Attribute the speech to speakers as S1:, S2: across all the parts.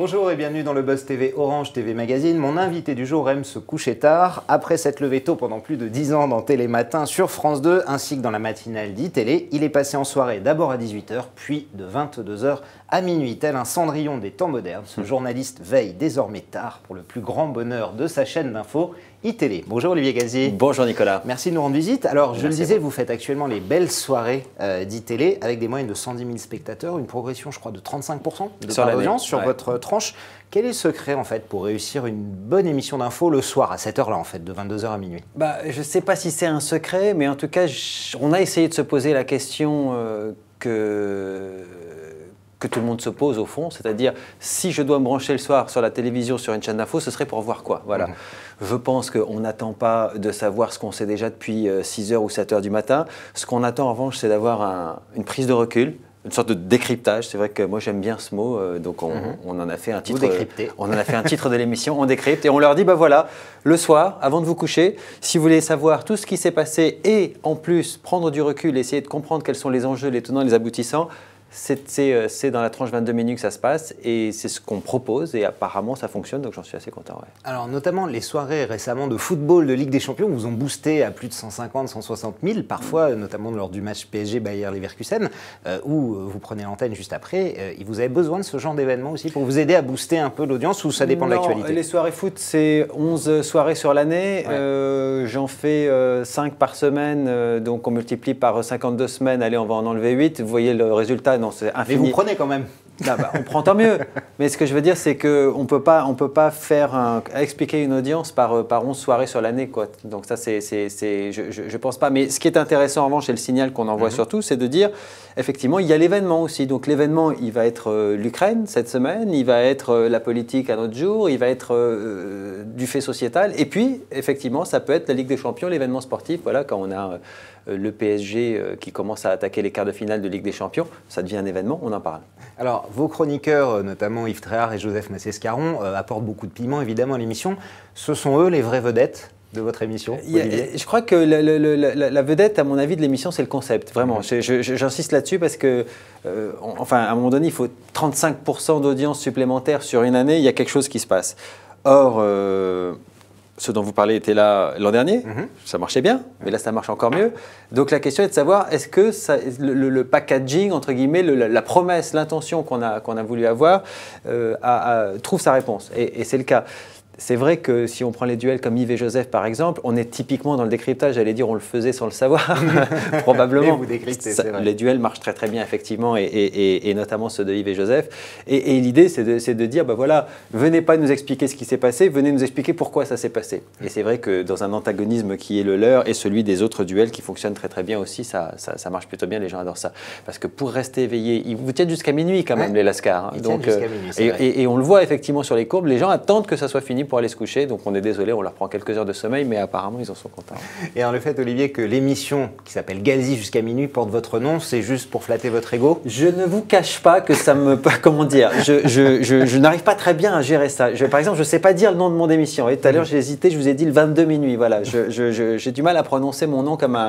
S1: Bonjour et bienvenue dans le Buzz TV Orange TV Magazine. Mon invité du jour aime se coucher tard. Après s'être levé tôt pendant plus de 10 ans dans Télématin sur France 2 ainsi que dans la matinale d'ITélé, il est passé en soirée d'abord à 18 h puis de 22 h à minuit. Tel un Cendrillon des temps modernes, ce journaliste veille désormais tard pour le plus grand bonheur de sa chaîne d'infos ITélé. Bonjour Olivier Gazier.
S2: Bonjour Nicolas.
S1: Merci de nous rendre visite. Alors je le disais, vous faites actuellement les belles soirées d'ITélé avec des moyennes de 110 000 spectateurs, une progression je crois de 35% de part d'audience sur votre tranche. Quel est le secret en fait pour réussir une bonne émission d'infos le soir à cette heure-là en fait, de 22 h à minuit?
S2: Je ne sais pas si c'est un secret, mais en tout cas on a essayé de se poser la question que tout le monde se pose au fond, c'est-à-dire si je dois me brancher le soir sur la télévision, sur une chaîne d'infos, ce serait pour voir quoi? Voilà. Je pense qu'on n'attend pas de savoir ce qu'on sait déjà depuis 6 h ou 7 h du matin. Ce qu'on attend en revanche, c'est d'avoir une prise de recul, une sorte de décryptage. C'est vrai que moi j'aime bien ce mot, donc on en a fait un titre. On en a fait un titre de l'émission, on décrypte et on leur dit voilà, le soir, avant de vous coucher, si vous voulez savoir tout ce qui s'est passé et en plus prendre du recul, essayer de comprendre quels sont les enjeux, les tenants, les aboutissants. C'est dans la tranche 22 minutes que ça se passe et c'est ce qu'on propose et apparemment ça fonctionne, donc j'en suis assez content. Ouais.
S1: Alors notamment les soirées récemment de football de Ligue des Champions vous ont boosté à plus de 150, 160 000 parfois, notamment lors du match PSG Bayer Leverkusen où vous prenez l'antenne juste après. Vous avez besoin de ce genre d'événement aussi pour vous aider à booster un peu l'audience ou ça dépend de l'actualité?
S2: Les soirées foot c'est 11 soirées sur l'année, j'en fais 5 par semaine, donc on multiplie par 52 semaines, allez on va en enlever 8, vous voyez le résultat. Non, c'est infini.
S1: Mais vous prenez quand même.
S2: On prend tant mieux. Mais ce que je veux dire, c'est qu'on ne peut pas expliquer une audience par 11 soirées sur l'année. Donc ça, je pense pas. Mais ce qui est intéressant en revanche, et le signal qu'on envoie surtout, c'est de dire, effectivement, il y a l'événement aussi. Donc l'événement, il va être l'Ukraine cette semaine, il va être la politique un autre jour, il va être du fait sociétal. Et puis, effectivement, ça peut être la Ligue des Champions, l'événement sportif. Voilà, quand on a le PSG qui commence à attaquer les quarts de finale de Ligue des Champions, ça devient un événement, on en parle.
S1: Alors, vos chroniqueurs, notamment Yves Tréhard et Joseph Massescaron, apportent beaucoup de piment évidemment à l'émission. Ce sont eux les vraies vedettes de votre émission?
S2: Je crois que la vedette, à mon avis, de l'émission, c'est le concept. Vraiment, j'insiste là-dessus parce que, à un moment donné, il faut 35% d'audience supplémentaire sur une année, il y a quelque chose qui se passe. Or, ce dont vous parlez était là l'an dernier, ça marchait bien, mais là ça marche encore mieux. Donc la question est de savoir, est-ce que le packaging, entre guillemets, la promesse, l'intention qu'on a voulu avoir, trouve sa réponse. Et c'est le cas. C'est vrai que si on prend les duels comme Yves et Joseph par exemple, on est typiquement dans le décryptage, j'allais dire on le faisait sans le savoir, probablement.
S1: Vous décryptez, c'est vrai.
S2: Les duels marchent très très bien effectivement et notamment ceux de Yves et Joseph. Et l'idée c'est de dire, voilà, venez pas nous expliquer ce qui s'est passé, venez nous expliquer pourquoi ça s'est passé. Et c'est vrai que dans un antagonisme qui est le leur et celui des autres duels qui fonctionnent très très bien aussi, ça marche plutôt bien, les gens adorent ça. Parce que pour rester éveillé, ils vous tiennent jusqu'à minuit quand même les Lascars.
S1: Donc,
S2: et on le voit effectivement sur les courbes, les gens attendent que ça soit fini pour aller se coucher, donc on est désolé, on leur prend quelques heures de sommeil, mais apparemment ils en sont contents.
S1: Et alors le fait, Olivier, que l'émission qui s'appelle Gazi jusqu'à minuit porte votre nom, c'est juste pour flatter votre ego? Je
S2: ne vous cache pas que ça me... Comment dire? Je n'arrive pas très bien à gérer ça. Par exemple, je ne sais pas dire le nom de mon émission. Et tout à l'heure, j'ai hésité, je vous ai dit le 22 minuit. Voilà. J'ai du mal à prononcer mon nom comme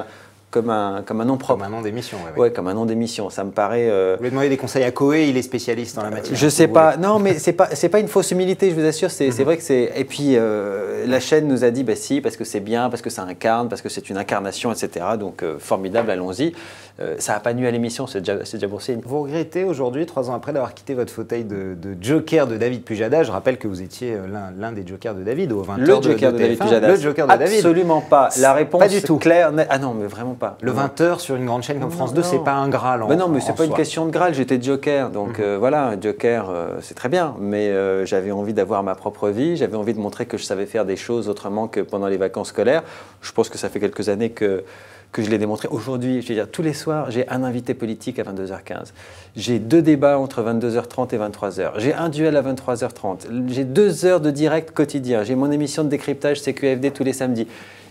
S2: un nom propre.
S1: Comme un nom d'émission,
S2: ouais, comme un nom d'émission. Ça me paraît...
S1: Vous voulez demander des conseils à Coé, il est spécialiste dans la matière.
S2: Je sais pas. Non, mais c'est pas une fausse humilité, je vous assure. C'est vrai que c'est... Et puis, la chaîne nous a dit, si, parce que c'est bien, parce que ça incarne, parce que c'est une incarnation, etc. Donc, formidable, allons-y. Ça n'a pas nuit à l'émission, c'est déjà bon signe.
S1: Vous regrettez aujourd'hui, 3 ans après, d'avoir quitté votre fauteuil de joker de David Pujada? Je rappelle que vous étiez l'un des jokers de David au 20h
S2: Le joker de David Pujada.
S1: Le joker de David.
S2: Absolument pas. La réponse
S1: pas du tout.
S2: Claire. Ah non, mais vraiment pas.
S1: Le 20h sur une grande chaîne comme France 2, c'est pas un Graal en
S2: non, mais c'est pas une question de Graal, j'étais joker. Donc voilà, joker, c'est très bien. Mais j'avais envie d'avoir ma propre vie, j'avais envie de montrer que je savais faire des choses autrement que pendant les vacances scolaires. Je pense que ça fait quelques années que je l'ai démontré. Aujourd'hui, je veux dire, tous les soirs, j'ai un invité politique à 22h15. J'ai 2 débats entre 22h30 et 23h. J'ai un duel à 23h30. J'ai 2 heures de direct quotidien. J'ai mon émission de décryptage CQFD tous les samedis.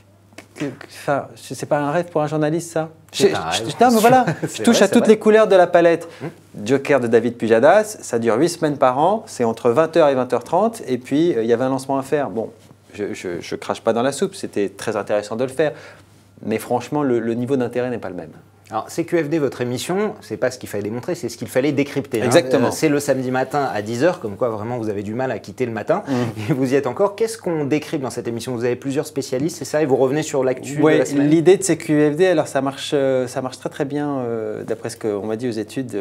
S2: Enfin, c'est pas un rêve pour un journaliste, ça? Non, mais voilà, je touche à toutes les couleurs de la palette. Joker de David Pujadas, ça dure 8 semaines par an, c'est entre 20h et 20h30, et puis il y avait un lancement à faire. Bon, je crache pas dans la soupe, c'était très intéressant de le faire, mais franchement, le niveau d'intérêt n'est pas le même.
S1: Alors, CQFD, votre émission, c'est pas ce qu'il fallait démontrer, c'est ce qu'il fallait décrypter.
S2: Exactement.
S1: C'est le samedi matin à 10h, comme quoi vraiment vous avez du mal à quitter le matin, et vous y êtes encore. Qu'est-ce qu'on décrypte dans cette émission? Vous avez plusieurs spécialistes, c'est ça, et vous revenez sur l'actu de la semaine?
S2: L'idée de CQFD, alors ça marche très très bien, d'après ce qu'on m'a dit aux études,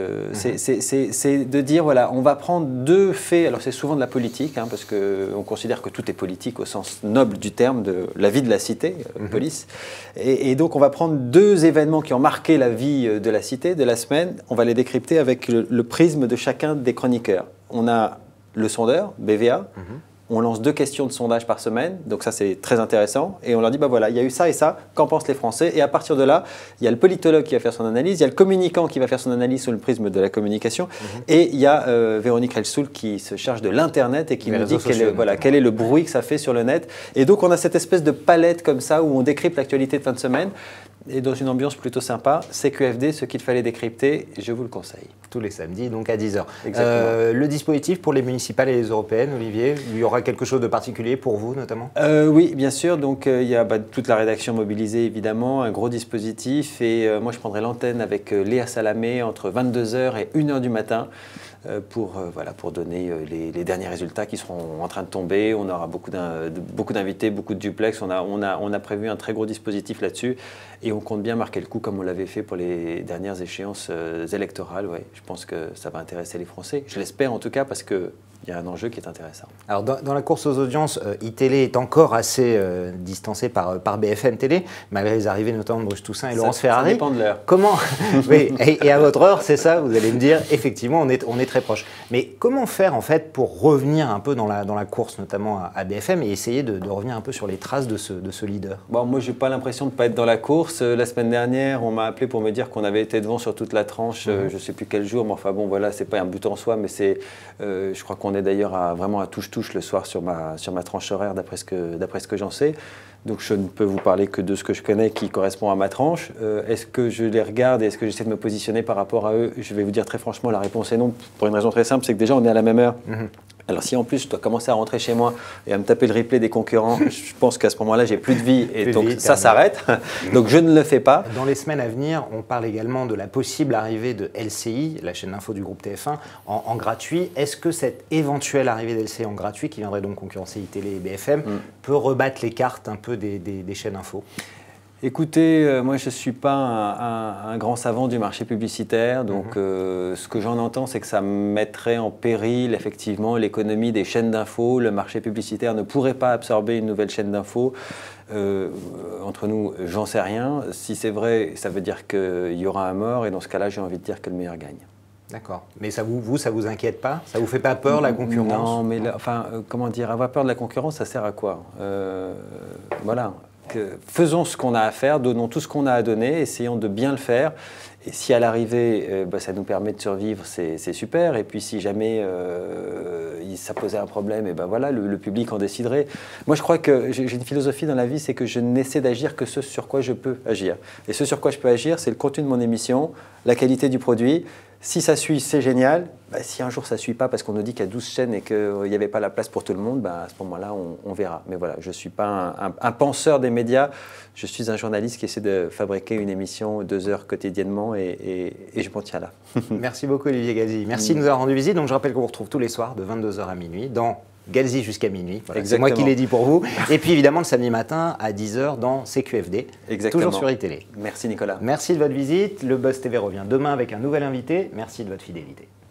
S2: c'est de dire, voilà, on va prendre deux faits, alors c'est souvent de la politique, hein, parce qu'on considère que tout est politique au sens noble du terme, de la vie de la cité, police, et donc on va prendre deux événements qui ont marqué la vie de la cité, de la semaine, on va les décrypter avec le prisme de chacun des chroniqueurs. On a le sondeur, BVA, on lance 2 questions de sondage par semaine, donc ça c'est très intéressant, et on leur dit, bah voilà, il y a eu ça et ça, qu'en pensent les Français? Et à partir de là, il y a le politologue qui va faire son analyse, il y a le communicant qui va faire son analyse sous le prisme de la communication, et il y a Véronique Relsoul qui se charge de l'Internet et qui nous dit quel est le bruit que ça fait sur le net. Et donc on a cette espèce de palette comme ça où on décrypte l'actualité de fin de semaine, et dans une ambiance plutôt sympa. CQFD, ce qu'il fallait décrypter, je vous le conseille.
S1: Tous les samedis, donc à 10h.
S2: Exactement.
S1: Le dispositif pour les municipales et les européennes, Olivier, il y aura quelque chose de particulier pour vous notamment?
S2: Oui, bien sûr. Donc il y a toute la rédaction mobilisée évidemment, un gros dispositif. Et moi je prendrai l'antenne avec Léa Salamé entre 22h et 1h du matin. Pour donner les derniers résultats qui seront en train de tomber. On aura beaucoup d'invités, beaucoup de duplex. On a prévu un très gros dispositif là-dessus et on compte bien marquer le coup comme on l'avait fait pour les dernières échéances électorales. Ouais. Je pense que ça va intéresser les Français. Je l'espère en tout cas parce qu'il y a un enjeu qui est intéressant.
S1: Alors dans la course aux audiences, iTélé est encore assez distancé par BFM Télé, malgré les arrivées notamment de Bruce Toussaint et Laurence Ferrari.
S2: Ça dépend de l'heure.
S1: Comment oui, et à votre heure, c'est ça, vous allez me dire, effectivement, on est très proche. Mais comment faire en fait pour revenir un peu dans la course, notamment à BFM, et essayer de revenir un peu sur les traces de ce leader?
S2: Bon, moi, je n'ai pas l'impression de ne pas être dans la course. La semaine dernière, on m'a appelé pour me dire qu'on avait été devant sur toute la tranche, je ne sais plus quel jour, mais enfin bon, voilà, ce n'est pas un but en soi, mais c'est, je crois qu'on est d'ailleurs vraiment à touche-touche le soir sur ma tranche horaire, d'après ce que j'en sais. Donc je ne peux vous parler que de ce que je connais qui correspond à ma tranche. Est-ce que je les regarde et est-ce que j'essaie de me positionner par rapport à eux? Je vais vous dire très franchement, la réponse est non, pour une raison très simple, c'est que déjà on est à la même heure. Alors si en plus je dois commencer à rentrer chez moi et à me taper le replay des concurrents, je pense qu'à ce moment-là j'ai plus de vie et donc ça s'arrête. Donc je ne le fais pas.
S1: Dans les semaines à venir, on parle également de la possible arrivée de LCI, la chaîne d'info du groupe TF1, en gratuit. Est-ce que cette éventuelle arrivée d'LCI en gratuit, qui viendrait donc concurrencer iTélé et BFM, peut rebattre les cartes un peu des chaînes info?
S2: Écoutez, moi je ne suis pas un grand savant du marché publicitaire, donc ce que j'en entends, c'est que ça mettrait en péril effectivement l'économie des chaînes d'infos. Le marché publicitaire ne pourrait pas absorber une nouvelle chaîne d'infos. Entre nous, j'en sais rien. Si c'est vrai, ça veut dire qu'il y aura un mort, et dans ce cas-là, j'ai envie de dire que le meilleur gagne.
S1: D'accord. Mais ça vous inquiète pas? Ça vous fait pas peur, la concurrence?
S2: Non, mais comment dire, avoir peur de la concurrence, ça sert à quoi? Voilà. Faisons ce qu'on a à faire, donnons tout ce qu'on a à donner, essayons de bien le faire. Et si à l'arrivée, ça nous permet de survivre, c'est super. Et puis si jamais ça posait un problème, et ben voilà, le public en déciderait. Moi, je crois que j'ai une philosophie dans la vie, c'est que je n'essaie d'agir que ce sur quoi je peux agir. Et ce sur quoi je peux agir, c'est le contenu de mon émission, la qualité du produit. Si ça suit, c'est génial. Si un jour ça ne suit pas parce qu'on nous dit qu'il y a 12 chaînes et qu'il n'y avait pas la place pour tout le monde, à ce moment-là, on verra. Mais voilà, je ne suis pas un penseur des médias. Je suis un journaliste qui essaie de fabriquer une émission 2 heures quotidiennement et je m'en tiens là.
S1: Merci beaucoup Olivier Galzi. Merci de nous avoir rendu visite. Donc je rappelle qu'on vous retrouve tous les soirs de 22h à minuit dans Galzi jusqu'à minuit. Voilà, c'est moi qui l'ai dit pour vous. Et puis évidemment le samedi matin à 10h dans CQFD.
S2: Exactement.
S1: Toujours sur iTélé.
S2: Merci Nicolas.
S1: Merci de votre visite. Le Buzz TV revient demain avec un nouvel invité. Merci de votre fidélité.